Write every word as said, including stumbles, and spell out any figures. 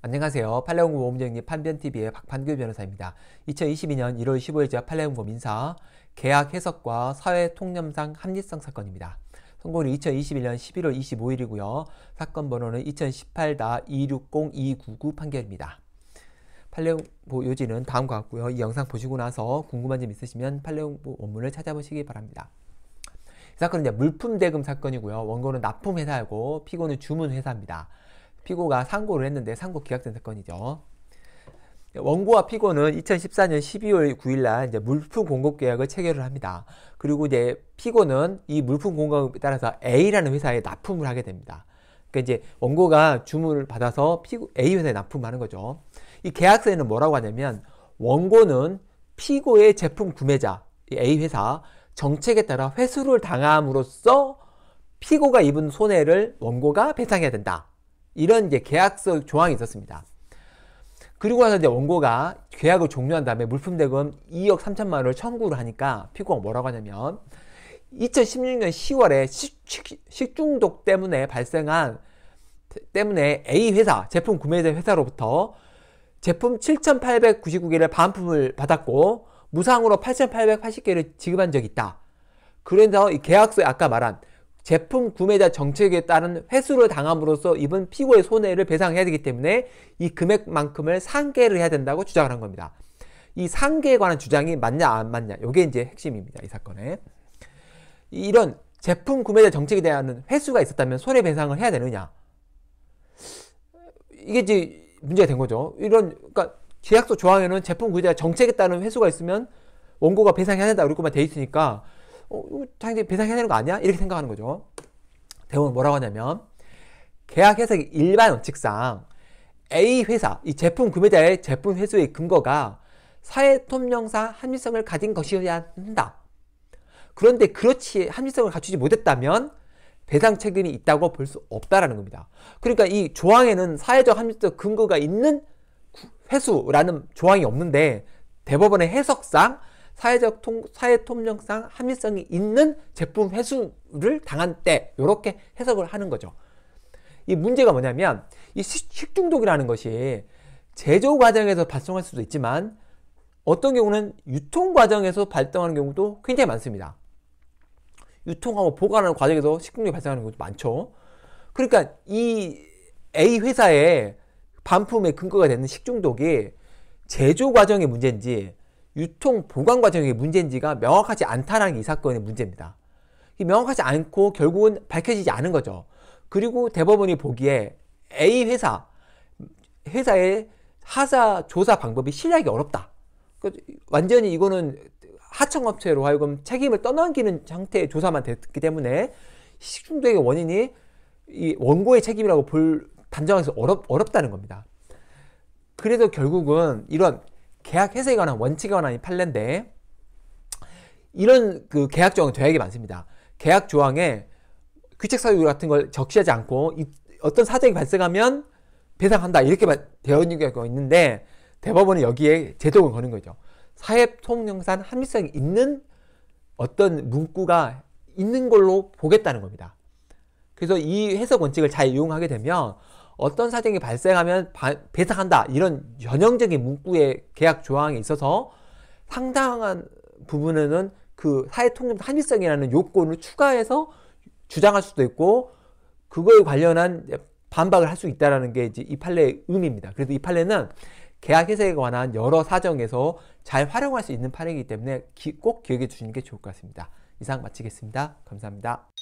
안녕하세요. 판례공고 모범정리 판변티비의 박판규 변호사입니다. 이천이십이 년 일월 십오일자 판례공고 민사 계약 해석과 사회 통념상 합리성 사건입니다. 선고일은 이천이십일 년 십일월 이십오일이고요. 사건 번호는 이천십팔 이육공 이구구 판결입니다. 판례공고 요지는 다음과 같고요. 이 영상 보시고 나서 궁금한 점 있으시면 판례공고 원문을 찾아보시기 바랍니다. 이 사건은 이제 물품 대금 사건이고요. 원고는 납품회사이고 피고는 주문회사입니다. 피고가 상고를 했는데 상고 기각된 사건이죠. 원고와 피고는 이천십사 년 십이월 구일날 이제 물품 공급 계약을 체결을 합니다. 그리고 이제 피고는 이 물품 공급에 따라서 A라는 회사에 납품을 하게 됩니다. 그러니까 이제 원고가 주문을 받아서 피고, A 회사에 납품하는 거죠. 이 계약서에는 뭐라고 하냐면 원고는 피고의 제품 구매자 이 A 회사 정책에 따라 회수를 당함으로써 피고가 입은 손해를 원고가 배상해야 된다. 이런 이제 계약서 조항이 있었습니다. 그리고 나서 이제 원고가 계약을 종료한 다음에 물품 대금 이억 삼천만 원을 청구를 하니까 피고가 뭐라고 하냐면 이천십육 년 시월에 식, 식, 식중독 때문에 발생한 때문에 A 회사 제품 구매자 회사로부터 제품 칠천팔백구십구 개를 반품을 받았고 무상으로 팔천팔백팔십 개를 지급한 적이 있다. 그래서 이 계약서에 아까 말한 제품 구매자 정책에 따른 회수를 당함으로써 입은 피고의 손해를 배상해야 되기 때문에 이 금액만큼을 상계를 해야 된다고 주장을 한 겁니다. 이 상계에 관한 주장이 맞냐 안 맞냐 이게 이제 핵심입니다. 이 사건에. 이런 제품 구매자 정책에 대한 회수가 있었다면 손해배상을 해야 되느냐. 이게 이제 문제가 된 거죠. 이런 그러니까 계약서 조항에는 제품 구매자 정책에 따른 회수가 있으면 원고가 배상해야 된다 이렇게만 돼 있으니까 어, 이거 당연히 배상해야 되는 거 아니야? 이렇게 생각하는 거죠. 대법원 뭐라고 하냐면 계약 해석의 일반 원칙상 A 회사, 이 제품 구매자의 제품 회수의 근거가 사회통념상 합리성을 가진 것이어야 한다. 그런데 그렇지 합리성을 갖추지 못했다면 배상 책임이 있다고 볼 수 없다라는 겁니다. 그러니까 이 조항에는 사회적 합리적 근거가 있는 회수라는 조항이 없는데 대법원의 해석상 사회적 통, 사회 통념상 합리성이 있는 제품 회수를 당한 때 이렇게 해석을 하는 거죠. 이 문제가 뭐냐면 이 식중독이라는 것이 제조 과정에서 발생할 수도 있지만 어떤 경우는 유통 과정에서 발생하는 경우도 굉장히 많습니다. 유통하고 보관하는 과정에서 식중독이 발생하는 경우도 많죠. 그러니까 이 A 회사의 반품의 근거가 되는 식중독이 제조 과정의 문제인지 유통 보관 과정의 문제인지가 명확하지 않다는 게 이 사건의 문제입니다. 명확하지 않고 결국은 밝혀지지 않은 거죠. 그리고 대법원이 보기에 A 회사 회사의 하자 조사 방법이 신뢰하기 어렵다. 완전히 이거는 하청업체로 하여금 책임을 떠넘기는 형태의 조사만 됐기 때문에 식중독의 원인이 이 원고의 책임이라고 볼 단정해서 어렵, 어렵다는 겁니다. 그래서 결국은 이런 계약 해석에 관한 원칙에 관한 판례인데 이런 그 계약 조항은 되게 많습니다. 계약 조항에 귀책 사유 같은 걸 적시하지 않고 이, 어떤 사정이 발생하면 배상한다 이렇게만 되어 있는 경우가 있는데 대법원은 여기에 제동을 거는 거죠. 사회 통념상 합리성이 있는 어떤 문구가 있는 걸로 보겠다는 겁니다. 그래서 이 해석 원칙을 잘 이용하게 되면 어떤 사정이 발생하면 바, 배상한다 이런 전형적인 문구의 계약 조항에 있어서 상당한 부분에는 그 사회통념 합리성이라는 요건을 추가해서 주장할 수도 있고 그거에 관련한 반박을 할 수 있다는 게 이제 이 판례의 의미입니다. 그래서 이 판례는 계약 해석에 관한 여러 사정에서 잘 활용할 수 있는 판례이기 때문에 기, 꼭 기억해 주시는 게 좋을 것 같습니다. 이상 마치겠습니다. 감사합니다.